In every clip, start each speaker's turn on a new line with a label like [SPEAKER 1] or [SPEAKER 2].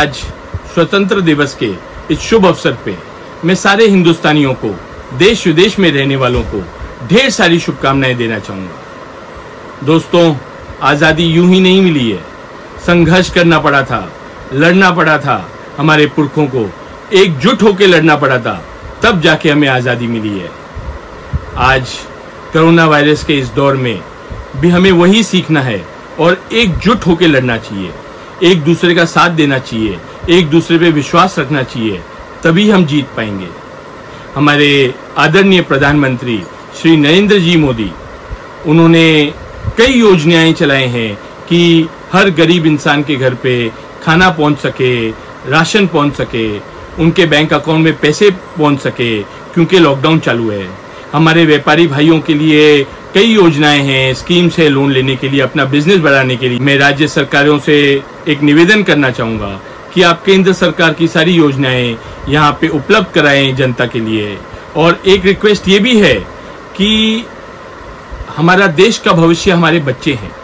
[SPEAKER 1] आज स्वतंत्र दिवस के इस शुभ अवसर पे मैं सारे हिंदुस्तानियों को, देश विदेश में रहने वालों को ढेर सारी शुभकामनाएं देना चाहूंगा। दोस्तों, आजादी यूं ही नहीं मिली है, संघर्ष करना पड़ा था, लड़ना पड़ा था, हमारे पुरखों को एकजुट होकर लड़ना पड़ा था, तब जाके हमें आजादी मिली है। आज कोरोना वायरस के इस दौर में भी हमें वही सीखना है और एकजुट होकर लड़ना चाहिए, एक दूसरे का साथ देना चाहिए, एक दूसरे पे विश्वास रखना चाहिए, तभी हम जीत पाएंगे। हमारे आदरणीय प्रधानमंत्री श्री नरेंद्र जी मोदी, उन्होंने कई योजनाएं चलाए हैं कि हर गरीब इंसान के घर पे खाना पहुंच सके, राशन पहुंच सके, उनके बैंक अकाउंट में पैसे पहुंच सके, क्योंकि लॉकडाउन चालू है। हमारे व्यापारी भाइयों के लिए कई योजनाएं हैं, स्कीम्स है लोन लेने के लिए, अपना बिजनेस बढ़ाने के लिए। मैं राज्य सरकारों से एक निवेदन करना चाहूंगा कि आप केंद्र सरकार की सारी योजनाएं यहाँ पे उपलब्ध कराएं जनता के लिए। और एक रिक्वेस्ट ये भी है कि हमारा देश का भविष्य हमारे बच्चे हैं।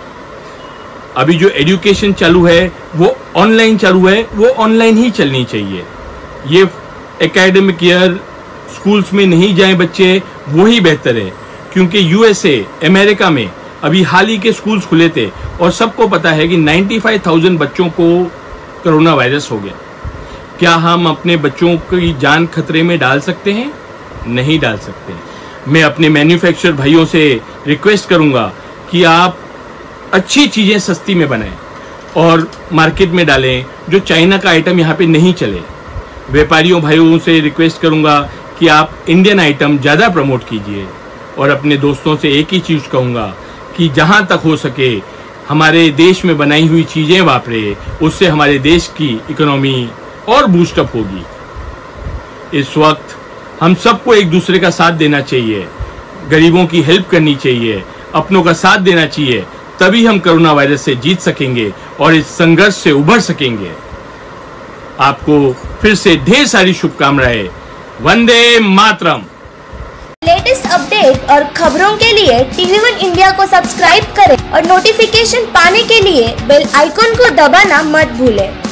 [SPEAKER 1] अभी जो एजुकेशन चालू है वो ऑनलाइन चालू है, वो ऑनलाइन ही चलनी चाहिए। ये एकेडमिक ईयर स्कूल्स में नहीं जाए बच्चे, वो ही बेहतर है, क्योंकि यूएसए, अमेरिका में अभी हाल ही के स्कूल्स खुले थे और सबको पता है कि 95,000 बच्चों को कोरोना वायरस हो गया। क्या हम अपने बच्चों की जान खतरे में डाल सकते हैं? नहीं डाल सकते। मैं अपने मैन्युफैक्चरर भाइयों से रिक्वेस्ट करूंगा कि आप अच्छी चीजें सस्ती में बनाएं और मार्केट में डालें, जो चाइना का आइटम यहाँ पे नहीं चले। व्यापारियों भाइयों से रिक्वेस्ट करूंगा कि आप इंडियन आइटम ज्यादा प्रमोट कीजिए। और अपने दोस्तों से एक ही चीज कहूंगा कि जहां तक हो सके हमारे देश में बनाई हुई चीजें वापरे, उससे हमारे देश की इकोनॉमी और बूस्टअप होगी। इस वक्त हम सबको एक दूसरे का साथ देना चाहिए, गरीबों की हेल्प करनी चाहिए, अपनों का साथ देना चाहिए, तभी हम कोरोना वायरस से जीत सकेंगे और इस संघर्ष से उभर सकेंगे। आपको फिर से ढेर सारी शुभकामनाएं। वंदे मातरम।
[SPEAKER 2] लेटेस्ट अपडेट और खबरों के लिए TV1 इंडिया को सब्सक्राइब करें और नोटिफिकेशन पाने के लिए बेल आइकॉन को दबाना मत भूलें।